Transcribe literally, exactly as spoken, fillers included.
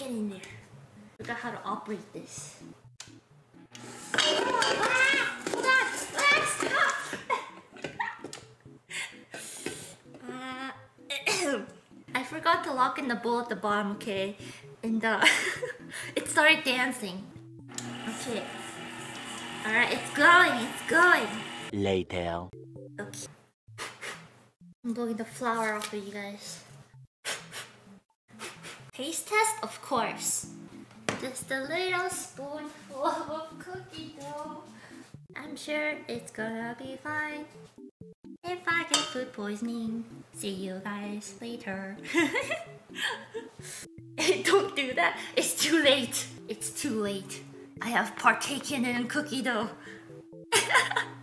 get in there. Forgot how to operate this. Ah, hold on! Ah, stop! uh, I forgot to lock in the bowl at the bottom, okay? And uh, it started dancing. Okay. Alright, it's going, it's going. Later. Okay. I'm blowing the flour off for you guys. Taste test, of course. Just a little spoonful of cookie dough. I'm sure it's gonna be fine. If I get food poisoning, see you guys later. Don't do that. It's too late. It's too late. I have partaken in cookie dough.